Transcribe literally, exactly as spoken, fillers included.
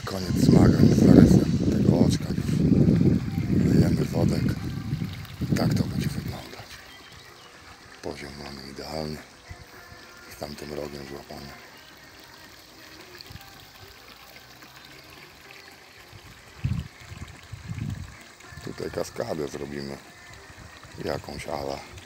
koniec zmagań z zarysem tego oczka już. Lejemy wodek i tak to będzie wyglądać. Poziom mamy idealny. Z tamtym rogiem złapany. Tutaj kaskadę zrobimy. Jakąś ala.